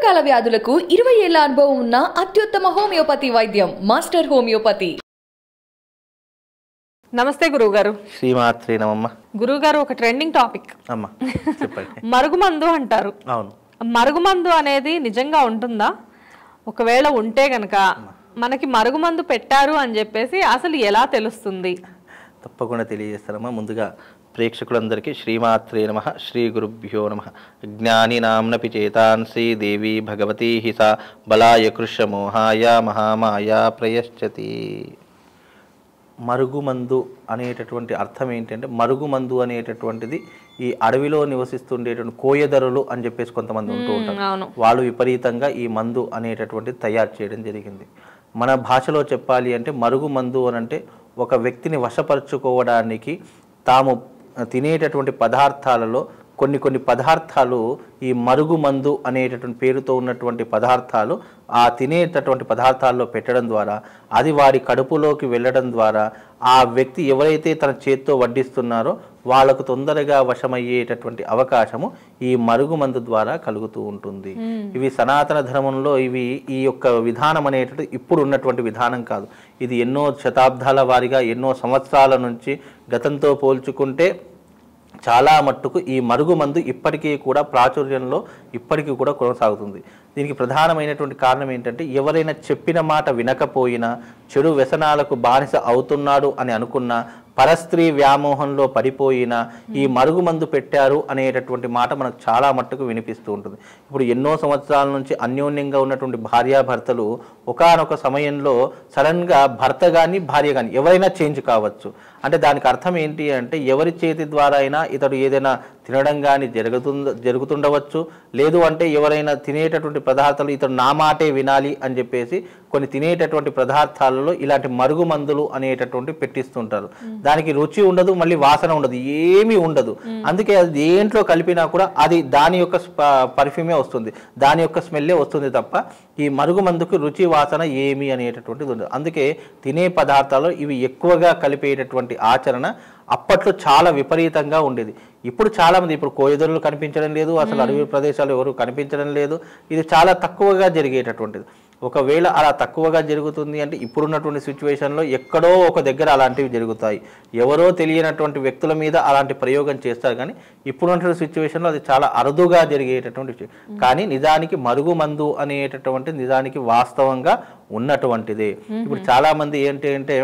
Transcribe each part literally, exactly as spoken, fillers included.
దీర్ఘకాల వ్యాధులకు ఇరవై ఏళ్ల అనుభవం ఉన్న అత్యుత్తమ హోమియోపతి వైద్యం మాస్టర్ హోమియోపతి. నమస్తే గురువుగారు. శ్రీమాత్రే నమమ్మ. గురువుగారు, ఒక ట్రెండింగ్ టాపిక్ అమ్మ చెప్పండి. మరుగుమందు అంటారు. అవును, మరుగుమందు అనేది నిజంగా ఉంటుందా? ఒకవేళ ఉంటే గనక మనకి మరుగుమందు పెట్టారు అని చెప్పేసి అసలు ఎలా తెలుస్తుంది? తప్పకుండా తెలియజేస్తారమ్మా. ముందుగా ప్రేక్షకులందరికీ శ్రీమాత్రే నమ, శ్రీ గురుభ్యో నమ. జ్ఞాని నామ్నపి చేతాన్సి దేవి భగవతి హిసా బలాయ కృష్ణ మోహాయ మహామాయ ప్రయశ్చతి. మరుగుమందు అనేటటువంటి అర్థం ఏంటంటే, మరుగుమందు అనేటటువంటిది ఈ అడవిలో నివసిస్తుండేటువంటి కోయదరులు అని చెప్పేసి కొంతమంది ఉంటూ ఉంటారు. వాళ్ళు విపరీతంగా ఈ మందు అనేటటువంటిది తయారు చేయడం జరిగింది. మన భాషలో చెప్పాలి అంటే మరుగుమందు అని అంటే ఒక వ్యక్తిని వశపరుచుకోవడానికి తాము తినేటటువంటి పదార్థాలలో కొన్ని కొన్ని పదార్థాలు ఈ మరుగుమందు అనేటటువంటి పేరుతో ఉన్నటువంటి పదార్థాలు ఆ తినేటటువంటి పదార్థాల్లో పెట్టడం ద్వారా అది వారి కడుపులోకి వెళ్ళడం ద్వారా ఆ వ్యక్తి ఎవరైతే తన చేత్తో వడ్డిస్తున్నారో వాళ్ళకు తొందరగా వశమయ్యేటటువంటి అవకాశము ఈ మరుగుమందు ద్వారా కలుగుతూ ఉంటుంది. ఇవి సనాతన ధర్మంలో ఇవి ఈ యొక్క విధానం అనేటటువంటి ఇప్పుడు ఉన్నటువంటి విధానం కాదు. ఇది ఎన్నో శతాబ్దాల వారిగా ఎన్నో సంవత్సరాల నుంచి గతంతో పోల్చుకుంటే చాలా మట్టుకు ఈ మరుగుమందు ఇప్పటికీ కూడా ప్రాచుర్యంలో ఇప్పటికీ కూడా కొనసాగుతుంది. దీనికి ప్రధానమైనటువంటి కారణం ఏంటంటే, ఎవరైనా చెప్పిన మాట వినకపోయినా, చెడు వ్యసనాలకు బానిస అవుతున్నాడు అని అనుకున్నా, పరస్త్రీ వ్యామోహంలో పడిపోయినా ఈ మరుగుమందు పెట్టారు అనేటటువంటి మాట మనకు చాలా మట్టుకు వినిపిస్తూ ఉంటుంది. ఇప్పుడు ఎన్నో సంవత్సరాల నుంచి అన్యోన్యంగా ఉన్నటువంటి భార్యాభర్తలు ఒకానొక సమయంలో సడన్గా భర్త కానీ భార్య కానీ ఎవరైనా చేంజ్ కావచ్చు. అంటే దానికి అర్థం ఏంటి అంటే, ఎవరి చేతి ద్వారా అయినా ఇతడు ఏదైనా తినడం కానీ జరుగుతుంద జరుగుతుండవచ్చు. లేదు అంటే ఎవరైనా తినేటటువంటి పదార్థాలు ఇతడు నా మాటే వినాలి అని చెప్పేసి కొన్ని తినేటటువంటి పదార్థాలలో ఇలాంటి మరుగుమందులు అనేటటువంటి పెట్టిస్తుంటారు. దానికి రుచి ఉండదు, మళ్ళీ వాసన ఉండదు, ఏమీ ఉండదు. అందుకే అది దేంట్లో కలిపినా కూడా అది దాని యొక్క పర్ఫ్యూమే వస్తుంది, దాని యొక్క స్మెల్లే వస్తుంది తప్ప ఈ మరుగుమందుకు రుచి వాసన ఏమి అనేటటువంటిది ఉండదు. అందుకే తినే పదార్థాలు ఇవి ఎక్కువగా కలిపేటటువంటి ఆచరణ అప్పట్లో చాలా విపరీతంగా ఉండేది. ఇప్పుడు చాలామంది ఇప్పుడు కోయదరులు కనిపించడం లేదు, అసలు అడవి ప్రదేశాలు ఎవరు కనిపించడం లేదు. ఇది చాలా తక్కువగా జరిగేటటువంటిది. ఒకవేళ అలా తక్కువగా జరుగుతుంది అంటే ఇప్పుడున్నటువంటి సిచ్యువేషన్లో ఎక్కడో ఒక దగ్గర అలాంటివి జరుగుతాయి. ఎవరో తెలియనటువంటి వ్యక్తుల మీద అలాంటి ప్రయోగం చేస్తారు. కానీ ఇప్పుడున్నటువంటి సిచ్యువేషన్లో అది చాలా అరుదుగా జరిగేటటువంటి విషయం. కానీ నిజానికి మరుగుమందు అనేటటువంటి నిజానికి వాస్తవంగా ఉన్నటువంటిదే. ఇప్పుడు చాలామంది ఏంటి అంటే,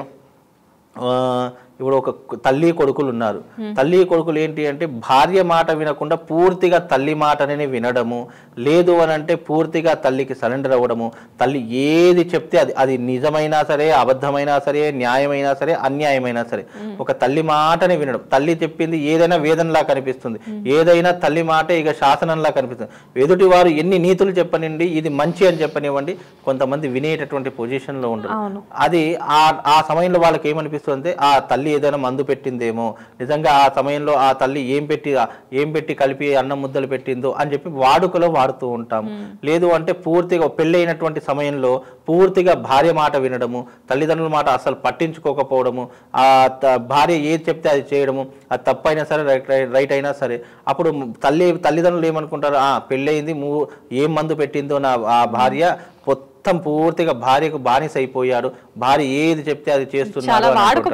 ఇప్పుడు ఒక తల్లి కొడుకులు ఉన్నారు. తల్లి కొడుకులు ఏంటి అంటే భార్య మాట వినకుండా పూర్తిగా తల్లి మాటనే వినడము, లేదు అని అంటే పూర్తిగా తల్లికి సరెండర్ అవ్వడము. తల్లి ఏది చెప్తే అది అది నిజమైనా సరే, అబద్ధమైనా సరే, న్యాయమైనా సరే, అన్యాయమైనా సరే ఒక తల్లి మాటనే వినడం. తల్లి చెప్పింది ఏదైనా వేదనలా కనిపిస్తుంది, ఏదైనా తల్లి మాటే ఇక శాసనంలా కనిపిస్తుంది. ఎదుటి వారు ఎన్ని నీతులు చెప్పనివ్వండి, ఇది మంచి అని చెప్పనివ్వండి, కొంతమంది వినేటటువంటి పొజిషన్లో ఉండరు. అది ఆ ఆ సమయంలో వాళ్ళకి ఏమనిపిస్తుంది, ఆ తల్లి ఏదైనా మందు పెట్టిందేమో, నిజంగా ఆ సమయంలో ఆ తల్లి ఏం పెట్టి ఏం పెట్టి కలిపి అన్నం ముద్దలు పెట్టిందో అని చెప్పి వాడుకలో వాడుతూ ఉంటాము. లేదు అంటే పూర్తిగా పెళ్ళైనటువంటి సమయంలో పూర్తిగా భార్య మాట వినడము, తల్లిదండ్రుల మాట అసలు పట్టించుకోకపోవడము, ఆ భార్య ఏది చెప్తే అది చేయడము, అది తప్పైనా సరే రైట్ అయినా సరే. అప్పుడు తల్లి తల్లిదండ్రులు ఏమనుకుంటారు, ఆ పెళ్ళయింది, ఏం మందు పెట్టిందో నా ఆ భార్య, మొత్తం పూర్తిగా భార్యకు బానిస అయిపోయాడు, భార్య ఏది చెప్తే అది చేస్తున్నారు. చాలా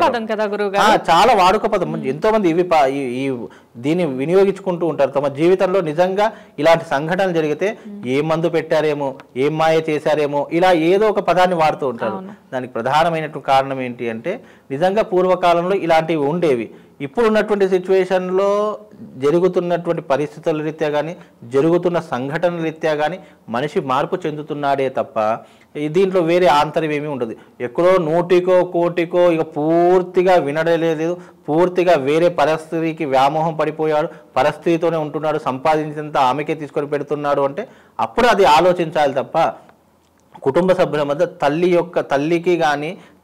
వాడుక పదం. ఎంతో మంది ఇవి ఈ దీన్ని వినియోగించుకుంటూ ఉంటారు తమ జీవితంలో. నిజంగా ఇలాంటి సంఘటనలు జరిగితే ఏం మందు పెట్టారేమో, ఏం మాయ చేశారేమో, ఇలా ఏదో ఒక పదాన్ని వాడుతూ ఉంటారు. దానికి ప్రధానమైనటువంటి కారణం ఏంటి అంటే, నిజంగా పూర్వకాలంలో ఇలాంటివి ఉండేవి. ఇప్పుడు ఉన్నటువంటి సిచ్యువేషన్లో జరుగుతున్నటువంటి పరిస్థితుల రీత్యా కానీ, జరుగుతున్న సంఘటనల రీత్యా కానీ మనిషి మార్పు చెందుతున్నాడే తప్ప దీంట్లో వేరే ఆంతర్యం ఏమీ ఉండదు. ఎక్కడో నూటికో కోటికో ఇక పూర్తిగా వినడలేదు, పూర్తిగా వేరే పరిస్థితికి వ్యామోహం పడిపోయాడు, పరిస్థితితోనే ఉంటున్నాడు, సంపాదించినంత ఆమెకే తీసుకొని పెడుతున్నాడు అంటే అప్పుడు అది ఆలోచించాలి తప్ప కుటుంబ సభ్యుల మధ్య తల్లి యొక్క తల్లికి కానీ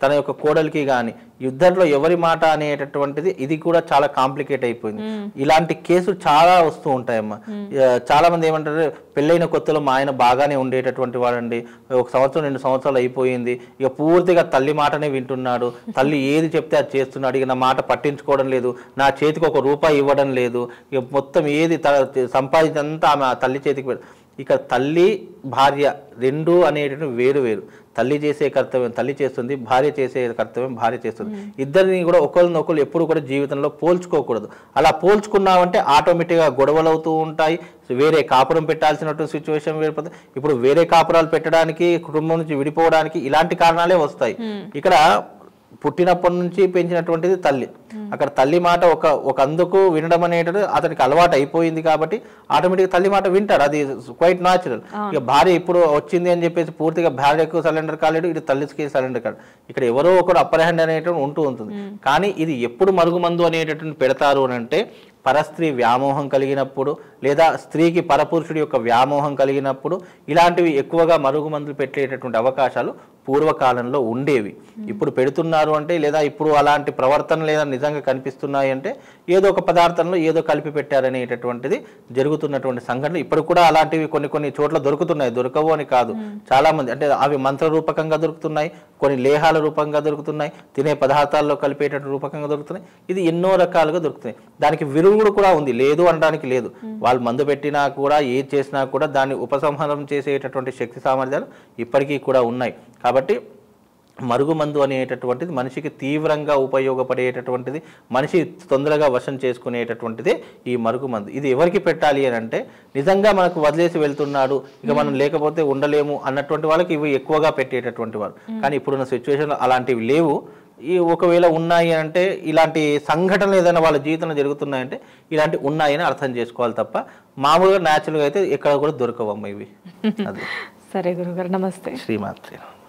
తన యొక్క కోడలికి కానీ యుద్ధంలో ఎవరి మాట అనేటటువంటిది ఇది కూడా చాలా కాంప్లికేట్ అయిపోయింది. ఇలాంటి కేసులు చాలా వస్తూ ఉంటాయమ్మా. చాలా మంది ఏమంటారు, పెళ్ళైన కొత్తలో మా ఆయన బాగానే ఉండేటటువంటి వాడండి, ఒక సంవత్సరం రెండు సంవత్సరాలు అయిపోయింది, ఇక పూర్తిగా తల్లి మాటనే వింటున్నాడు, తల్లి ఏది చెప్తే అది చేస్తున్నాడు, ఇక నా మాట పట్టించుకోవడం లేదు, నా చేతికి ఒక రూపాయి ఇవ్వడం లేదు, ఇక మొత్తం ఏది సంపాదించంతా ఆమె తల్లి చేతికి. ఇక తల్లి భార్య రెండు అనేటటువంటి వేరు వేరు. తల్లి చేసే కర్తవ్యం తల్లి చేస్తుంది, భార్య చేసే కర్తవ్యం భార్య చేస్తుంది. ఇద్దరిని కూడా ఒకరిని ఒకరు ఎప్పుడు కూడా జీవితంలో పోల్చుకోకూడదు. అలా పోల్చుకున్నామంటే ఆటోమేటిక్గా గొడవలు అవుతూ ఉంటాయి, వేరే కాపురం పెట్టాల్సినటువంటి సిచ్యువేషన్ ఏర్పడుతుంది. ఇప్పుడు వేరే కాపురాలు పెట్టడానికి, కుటుంబం నుంచి విడిపోవడానికి ఇలాంటి కారణాలే వస్తాయి. ఇక్కడ పుట్టినప్పటి నుంచి పెంచినటువంటిది తల్లి, అక్కడ తల్లి మాట ఒక ఒక అందుకు వినడం అనేది అతనికి అలవాటు అయిపోయింది కాబట్టి ఆటోమేటిక్గా తల్లి మాట వింటాడు, అది క్వైట్ న్యాచురల్. ఇక భార్య ఇప్పుడు వచ్చింది అని చెప్పేసి పూర్తిగా భార్యకు సరెండర్ కాలేడు, ఇటు తల్లికి సరెండర్ కాదు. ఇక్కడ ఎవరో ఒకరు అప్పర్ హ్యాండ్ అనేటువంటి ఉంటూ ఉంటుంది. కానీ ఇది ఎప్పుడు మరుగుమందు అనేటటువంటి పెడతారు అని అంటే పరస్త్రీ వ్యామోహం కలిగినప్పుడు, లేదా స్త్రీకి పరపురుషుడి యొక్క వ్యామోహం కలిగినప్పుడు ఇలాంటివి ఎక్కువగా మరుగుమందులు పెట్టేటటువంటి అవకాశాలు పూర్వకాలంలో ఉండేవి. ఇప్పుడు పెడుతున్నారు అంటే, లేదా ఇప్పుడు అలాంటి ప్రవర్తన లేదా నిజంగా కనిపిస్తున్నాయి అంటే ఏదో ఒక పదార్థంలో ఏదో కలిపి పెట్టారనేటటువంటిది జరుగుతున్నటువంటి సంఘటన ఇప్పుడు కూడా అలాంటివి కొన్ని కొన్ని చోట్ల దొరుకుతున్నాయి. దొరకవు అని కాదు, చాలా మంది అంటే అవి మంత్ర రూపకంగా దొరుకుతున్నాయి, కొన్ని లేహాల రూపంగా దొరుకుతున్నాయి, తినే పదార్థాల్లో కలిపేటటువంటి రూపకంగా దొరుకుతున్నాయి. ఇది ఎన్నో రకాలుగా దొరుకుతున్నాయి. దానికి విరుగుడు కూడా ఉంది, లేదు అనడానికి లేదు. వాళ్ళు మందు పెట్టినా కూడా ఏది చేసినా కూడా దాన్ని ఉపసంహారం చేసేటటువంటి శక్తి సామర్థ్యాలు ఇప్పటికీ కూడా ఉన్నాయి. కాబట్టి మరుగుమందు అనేటటువంటిది మనిషికి తీవ్రంగా ఉపయోగపడేటటువంటిది, మనిషి తొందరగా వశం చేసుకునేటటువంటిదే ఈ మరుగుమందు. ఇది ఎవరికి పెట్టాలి అని అంటే నిజంగా మనకు వదిలేసి వెళ్తున్నాడు, ఇక మనం లేకపోతే ఉండలేము అన్నటువంటి వాళ్ళకి ఇవి ఎక్కువగా పెట్టేటటువంటి వారు. కానీ ఇప్పుడున్న సిచ్యువేషన్లో అలాంటివి లేవు. ఈ ఒకవేళ ఉన్నాయి అంటే ఇలాంటి సంఘటనలు ఏదైనా వాళ్ళ జీవితంలో జరుగుతున్నాయంటే ఇలాంటి ఉన్నాయని అర్థం చేసుకోవాలి తప్ప మామూలుగా న్యాచురల్గా అయితే ఎక్కడ కూడా దొరకవమ్మ ఇవి. సరే గురుగారు, నమస్తే. శ్రీమాత్రే.